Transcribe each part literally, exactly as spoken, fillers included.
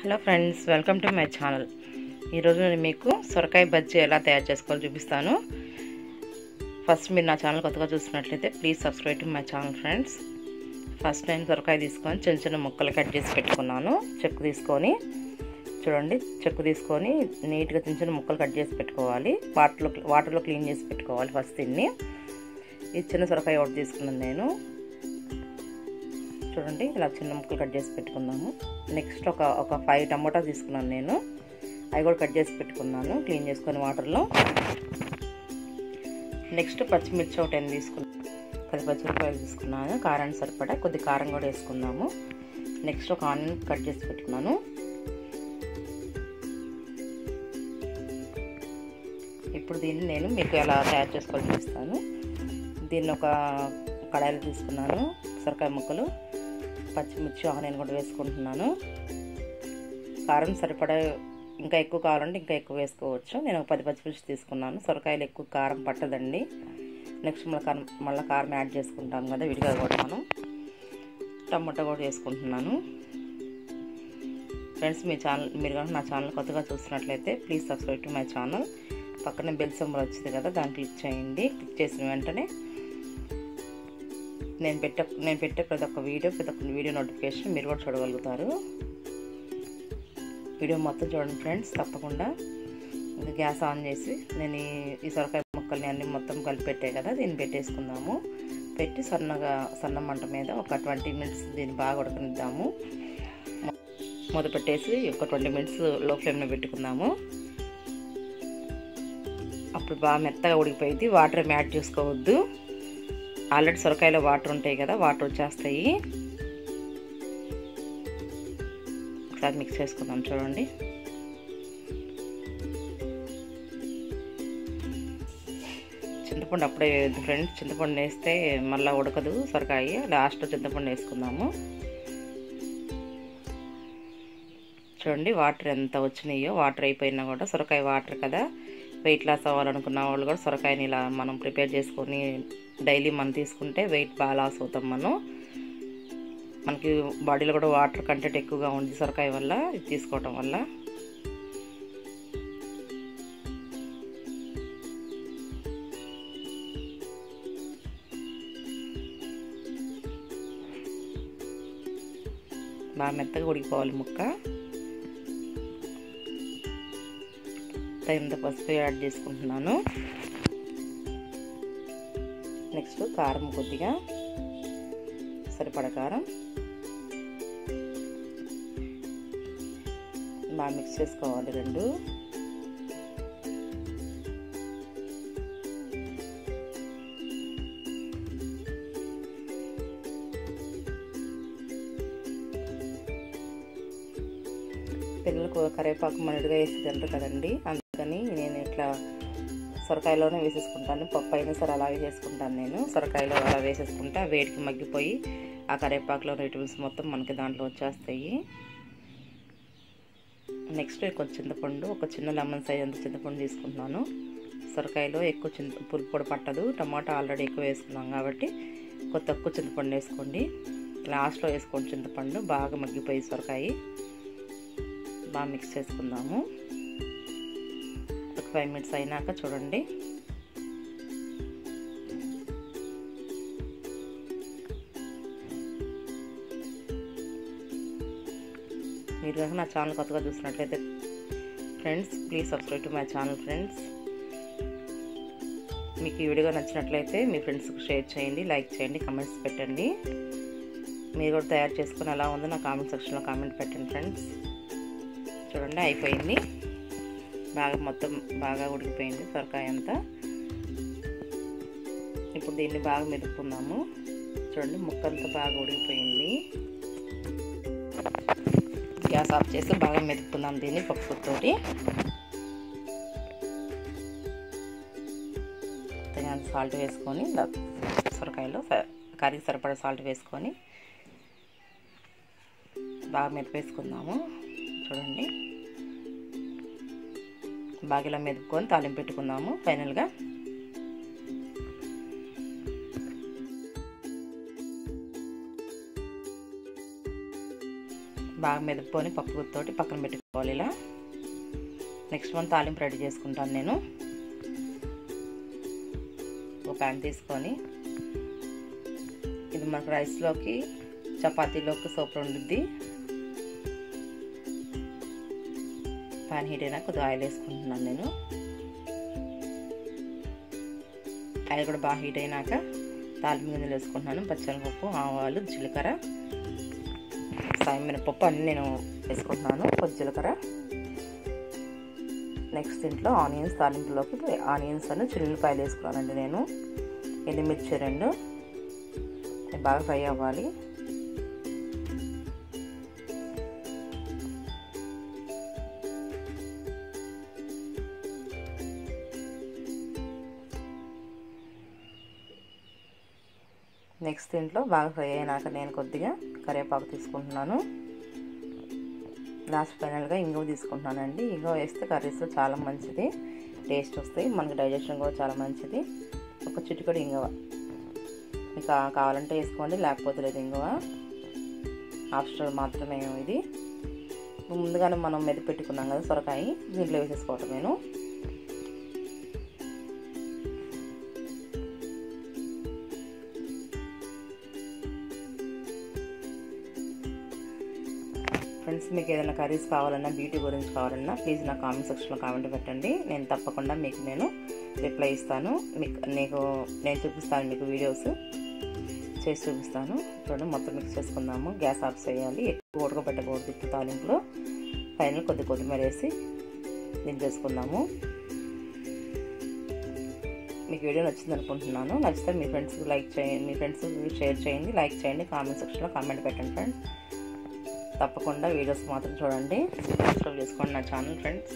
Hello friends, welcome to my channel. ఈరోజు నేను మీకు సొరకాయ బజ్జీ ఎలా తయారు చేసుకోవాలో చూపిస్తాను. ఫస్ట్ మీరు నా ఛానల్ కొత్తగా చూస్తున్నట్లయితే please subscribe to my channel friends. First నేను సొరకాయ తీసుకొని చిన్న చిన్న ముక్కలు కట్ చేసి పెట్టుకున్నాను. చెక్కు తీసుకొని చూడండి, చెక్కు తీసుకొని నీట్గా చిన్న చిన్న ముక్కలు కట్ చేసి పెట్టుకోవాలి. వాటర్లో వాటర్లో క్లీన్ చేసి పెట్టుకోవాలి ఫస్ట్. దీన్ని ఇది చిన్న సొరకాయ ఒకటి తీసుకున్నాను నేను. చూడండి, ఇలా చిన్న ముక్కలు కట్ చేసి పెట్టుకున్నాము. నెక్స్ట్ ఒక ఒక ఫైవ్ టమోటా తీసుకున్నాను నేను. అవి కూడా కట్ చేసి పెట్టుకున్నాను క్లీన్ చేసుకొని వాటర్లో. నెక్స్ట్ పచ్చిమిర్చి ఒకటి ఎన్ని తీసుకున్నాను, పది పచ్చిమిరపకాయలు తీసుకున్నాను. కారాన్ని సరిపడా కొద్ది కారం కూడా వేసుకున్నాము. నెక్స్ట్ ఒక ఆనియన్ కట్ చేసి పెట్టుకున్నాను. ఇప్పుడు దీన్ని నేను మీకు ఎలా తయారు చేసుకోవాలో చూపిస్తాను. దీన్ని ఒక కడాయిలో తీసుకున్నాను. సొరకాయ ముక్కలు, పచ్చిమిర్చి, ఆనియన్ కూడా వేసుకుంటున్నాను. కారం సరిపడా ఇంకా ఎక్కువ కావాలంటే ఇంకా ఎక్కువ వేసుకోవచ్చు. నేను ఒక పది పచ్చిమిర్చి తీసుకున్నాను. సొరకాయలు ఎక్కువ కారం పట్టదండి. నెక్స్ట్ మళ్ళీ కారం మళ్ళీ కారం యాడ్ చేసుకుంటాం కదా విడిగా కూడా మనం. టమాటా కూడా వేసుకుంటున్నాను. ఫ్రెండ్స్, మీ ఛానల్ మీరు కనుక నా ఛానల్ కొత్తగా చూస్తున్నట్లయితే please subscribe to my channel. పక్కన బెల్ సింబల్ వచ్చింది కదా, దాన్ని క్లిక్ చేయండి. క్లిక్ చేసిన వెంటనే నేను పెట్టే నేను పెట్టే ప్రతి ఒక్క వీడియో ప్రతి ఒక్క వీడియో నోటిఫికేషన్ మీరు కూడా చూడగలుగుతారు. వీడియో మొత్తం చూడండి ఫ్రెండ్స్ తప్పకుండా. ఇంకా గ్యాస్ ఆన్ చేసి నేను ఈ సొరకాయ ముక్కల్ని అన్ని మొత్తం కలిపి పెట్టే కదా, దీన్ని పెట్టేసుకుందాము. పెట్టి సన్నగా సన్న మంట మీద ఒక ట్వంటీ మినిట్స్ దీన్ని బాగా ఉడకనిద్దాము. మూత పెట్టేసి ఒక ట్వంటీ మినిట్స్ లో ఫ్లేమ్లో పెట్టుకుందాము. అప్పుడు బాగా మెత్తగా ఉడికిపోయింది. వాటర్ ఏమి యాడ్ చేసుకోవద్దు. ఆల్రెడీ సొరకాయలో వాటర్ ఉంటాయి కదా, వాటర్ వచ్చేస్తాయి. ఒకసారి మిక్స్ చేసుకుందాం. చూడండి, చింతపండు అప్పుడే వేయద్దు ఫ్రెండ్స్. చింతపండు వేస్తే మళ్ళీ ఉడకదు సొరకాయ. లాస్ట్లో చింతపండు వేసుకుందాము. చూడండి, వాటర్ ఎంత వచ్చినాయో. వాటర్ అయిపోయినా కూడా సొరకాయ వాటర్ కదా, వెయిట్ లాస్ అవ్వాలనుకున్న వాళ్ళు కూడా సొరకాయని ఇలా మనం ప్రిపేర్ చేసుకొని డైలీ మనం తీసుకుంటే వెయిట్ బాగా లాస్ అవుతాం మనం. మనకి బాడీలో కూడా వాటర్ కంటెంట్ ఎక్కువగా ఉంది సొరకాయ వల్ల, ఇది తీసుకోవటం వల్ల. బాగా మెత్తగా ఉడికిపోవాలి ముక్క. ఇంత పసుపు యాడ్ చేసుకుంటున్నాను. నెక్స్ట్ కారం కొద్దిగా సరిపడ కారం బాగా మిక్స్ చేసుకోవాలి రెండు. పిల్లలకు కరివేపాకు మనుడిగా వేసి తింటారు కదండి, అందుకని నేను ఇట్లా సొరకాయలోనే వేసేసుకుంటాను. పప్పు అయినా సరే అలాగే చేసుకుంటాను నేను. సొరకాయలో అలా వేసేసుకుంటే వేడికి మగ్గిపోయి ఆ కరివేపాకులో విటమిన్స్ మొత్తం మనకి దాంట్లో వచ్చేస్తాయి. నెక్స్ట్ కొంచెం చింతపండు, ఒక చిన్న లెమన్ సైజ్ అంత చింతపండు తీసుకుంటున్నాను. సొరకాయలో ఎక్కువ చింత పులుపు పొడి పట్టదు. టమాటా ఆల్రెడీ ఎక్కువ వేసుకున్నాం కాబట్టి కొంచెం తక్కువ చింతపండు వేసుకోండి. లాస్ట్లో వేసుకోండి చింతపండు. బాగా మగ్గిపోయి సొరకాయ బాగా మిక్స్ చేసుకుందాము. ఒక ఫైవ్ మినిట్స్ అయినాక చూడండి, మీరు కనుక నా ఛానల్ కొత్తగా చూసినట్లయితే friends please subscribe to my channel friends. మీకు ఈ వీడియో నచ్చినట్లయితే మీ ఫ్రెండ్స్కి షేర్ చేయండి, లైక్ చేయండి, కామెంట్స్ పెట్టండి. మీరు కూడా తయారు చేసుకుని ఎలా ఉందో నా కామెంట్ సెక్షన్లో కామెంట్ పెట్టండి ఫ్రెండ్స్. చూడండి, అయిపోయింది. బాగా మొత్తం బాగా ఉడికిపోయింది సొరకాయ అంతా. ఇప్పుడు దీన్ని బాగా మెదుపుకుందాము. చూడండి, ముక్క అంతా బాగా ఉడికిపోయింది. గ్యాస్ ఆఫ్ చేసి బాగా మెదుపుకుందాం దీన్ని పప్పుతోటి. తగినంత సాల్ట్ వేసుకొని సొరకాయలో కర్రీకి సరిపడా సాల్ట్ వేసుకొని బాగా మెదిపేసుకుందాము. చూడండి, బాగా ఇలా మెదుపుకొని తాలింపు పెట్టుకుందాము. ఫైనల్గా బాగా మెదుపుకొని పప్పు గుత్తోటి పక్కన పెట్టుకోవాలి. ఇలా నెక్స్ట్ వన్ తాలింపు రెడీ చేసుకుంటాను. నేను ఒక ప్యాన్ తీసుకొని, ఇది మనకు రైస్లోకి చపాతీలోకి సూపర్ ఉండిద్ది. ప్యాన్ హీట్ అయినా కొద్దిగా ఆయిల్ వేసుకుంటున్నాను. నేను ఆయిల్ కూడా బాగా హీట్ అయినాక తాలింపు గింజలు వేసుకుంటున్నాను. పచ్చనిపప్పు, ఆవాలు, జీలకర్ర, సాయం మినపప్పు అన్నీ నేను వేసుకుంటున్నాను. కొద్ది జీలకర్ర. నెక్స్ట్ దీంట్లో ఆనియన్స్ తాలింపులోకి ఆనియన్స్ అని చిల్లిపాయలు వేసుకున్నానండి. నేను ఎండుమిర్చి రెండు బాగా ఫ్రై అవ్వాలి. నెక్స్ట్ దీంట్లో బాగా ఫ్రై అయినాక నేను కొద్దిగా కరివేపాకు తీసుకుంటున్నాను. లాస్ట్ ఫైనల్గా ఇంగువ తీసుకుంటున్నానండి. ఇంగువ వేస్తే కర్రీస్లో చాలా మంచిది, టేస్ట్ వస్తాయి, మనకి డైజెషన్ కూడా చాలా మంచిది. ఒక చిటికెడు ఇంగువ మీకు కావాలంటే వేసుకోండి, లేకపోతే లేదు. ఇంగువ ఆప్షనల్ మాత్రమే. ఇది ముందుగానే మనం మెది పెట్టుకున్నాం కదా సొరకాయ, దీంట్లో వేసేసుకోవటం. నేను ఫ్రెండ్స్, మీకు ఏదైనా కర్రీస్ కావాలన్నా, బ్యూటీ గురించి కావాలన్నా ప్లీజ్ నా కామెంట్ సెక్షన్లో కామెంట్ పెట్టండి. నేను తప్పకుండా మీకు నేను రిప్లై ఇస్తాను. మీకు నీకు నేను చూపిస్తాను, మీకు వీడియోస్ చేసి చూపిస్తాను. చూడండి, మొత్తం మిక్స్ చేసుకుందాము. గ్యాస్ ఆఫ్ చేయాలి, ఎక్కువ ఉడకబెట్టకూడదు. ఇప్పుడు తాలింపులో ఫైనల్ కొద్ది కొత్తిమీర వేసి దించేసుకుందాము. మీకు వీడియో నచ్చింది అనుకుంటున్నాను. నచ్చితే మీ ఫ్రెండ్స్కి లైక్ చేయండి, మీ ఫ్రెండ్స్ షేర్ చేయండి, లైక్ చేయండి, కామెంట్ సెక్షన్లో కామెంట్ పెట్టండి ఫ్రెండ్స్. తప్పకుండా వీడియోస్ మాత్రం చూడండి, సబ్స్క్రైబ్ చేసుకోండి నా ఛానల్ ఫ్రెండ్స్.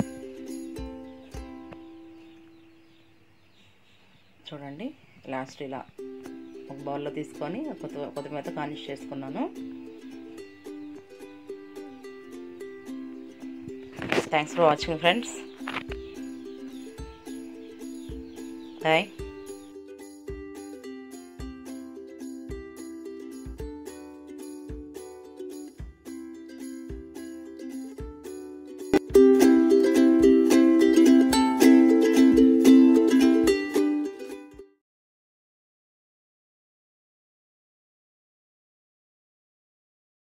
చూడండి, లాస్ట్ ఇలా ఒక బౌల్లో తీసుకొని కొత్త కొత్తిమీరతో గార్నిష్ చేసుకున్నాను. Thanks for watching friends. Bye.